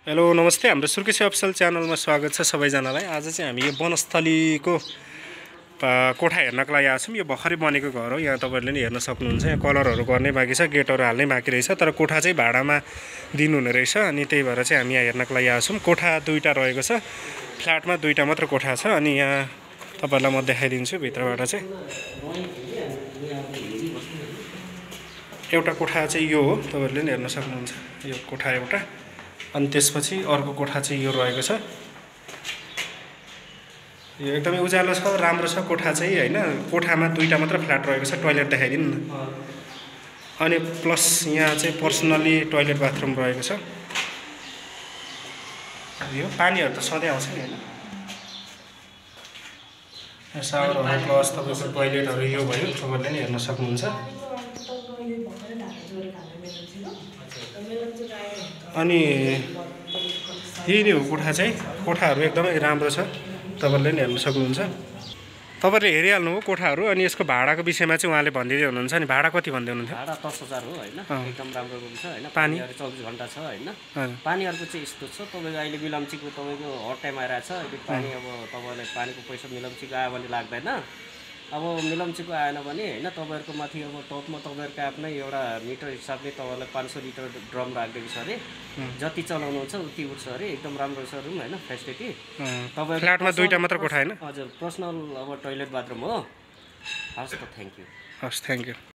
Hello नमस्ते, हाम्रो Surkhet official च्यानलमा स्वागत छ सबैजनालाई। आज चाहिँ हामी यो वनस्थलीको कोठा हेर्नको लागि आएको छौँ। यो भर्खरै बनेको घर हो। यहाँ तपाईँहरूले नि हेर्न सक्नुहुन्छ। यहाँ कलरहरू गर्नै बाँकी छ, गेटहरू हाल्नै बाँकी रहेछ, तर कोठा चाहिँ भाडामा दिनुहुने रहेछ। अनि त्यही भएर चाहिँ हामी यहाँ हेर्नको लागि आएको छौँ। कोठा दुईवटा रहेको छ, फ्ल्याटमा दुईवटा मात्र कोठा छ। अनि यहाँ तपाईँहरूलाई म देखाइदिन्छु भित्रबाट चाहिँ। एउटा कोठा चाहिँ यो हो, तपाईँहरूले नि हेर्न सक्नुहुन्छ। यो कोठा एउटा, अनि त्यसपछि अर्को कोठा चाहिँ यो रहेको छ। यो एकदमै उज्यालो छ, राम्रो छ कोठा चाहिँ हैन। कोठामा दुईवटा मात्र फ्ल्याट रहेको छ। टोयलेट देखाइदिनु न। अनि प्लस यहाँ चाहिँ पर्सनली टोयलेट बाथरुम रहेको छ। यो पानीहरू त सधैँ आउँछ नि हैन। सावरहरू प्लस तपाईँको टोयलेटहरू यो भयो, तपाईँहरूले नि हेर्न सक्नुहुन्छ। अनि यही नै हो कोठा चाहिँ। कोठाहरू एकदमै राम्रो छ, तपाईँहरूले नि हेर्न सक्नुहुन्छ। तपाईँले हेरिहाल्नु हो कोठाहरू। अनि यसको भाडाको विषयमा चाहिँ उहाँले भनिदिँदै हुनुहुन्छ। अनि भाडा कति भन्दै हुनुहुन्थ्यो? भाडा 10,000 हो हैन। एकदम राम्रो रुम छ हैन। पानी 24 घण्टा छ हैन। पानीहरुको चाहिँ यस्तो छ, तपाईको अहिले मिलम्चीको तपाईको हट टाइम आइरहेछ। अहिले पानी अब तपाईलाई पानीको पैसा मिलम्चीको आयो भने लाग्दैन। अब मिलम्चीको आएन भने हैन, तपाईहरुको माथि अब टपमा तपाईहरुको आफ्नै एउटा मिटर हिसाबले तपाईलाई 500 लिटर ड्रम राख्दिएको छ अरे। जति चलाउनुहुन्छ उति उठ्छ अरे। एकदम राम्रो छ रुम हैन, फेसिलिटी। तपाईहरु फ्ल्याटमा दुईटा मात्र कोठा हैन? हजुर, पर्सनल अब टोयलेट बाथरुम हो। हस् त, थ्यांक यू। हस्, थ्यांक यू।